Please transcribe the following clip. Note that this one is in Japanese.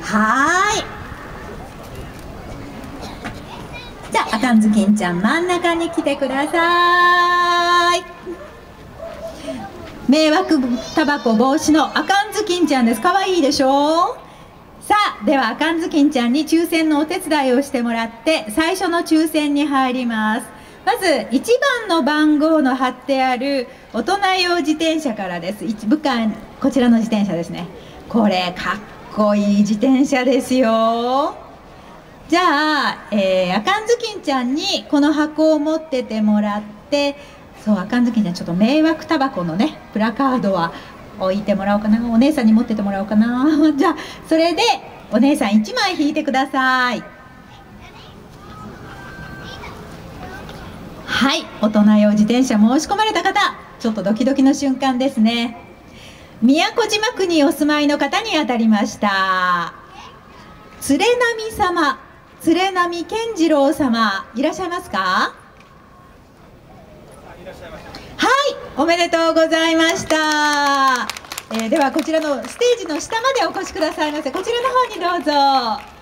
はーい。じゃあ赤ずきんちゃん真ん中に来てください。迷惑タバコ防止の赤ずきんちゃんです。かわいいでしょう。さあ、では赤ずきんちゃんに抽選のお手伝いをしてもらって最初の抽選に入ります。まず1番の番号の貼ってある大人用自転車からです。部下、こちらの自転車ですね。これかっこいい自転車ですよ。じゃあ、赤ずきんちゃんにこの箱を持っててもらって、そう、赤ずきんちゃんちょっと迷惑タバコのねプラカードは置いてもらおうかな。お姉さんに持っててもらおうかな。じゃあそれでお姉さん1枚引いてください。はい、大人用自転車申し込まれた方、ちょっとドキドキの瞬間ですね。宮古島区にお住まいの方に当たりました。連波様、連波健次郎様、いらっしゃいますか？はい、おめでとうございました。ではこちらのステージの下までお越しくださいませ。こちらの方にどうぞ。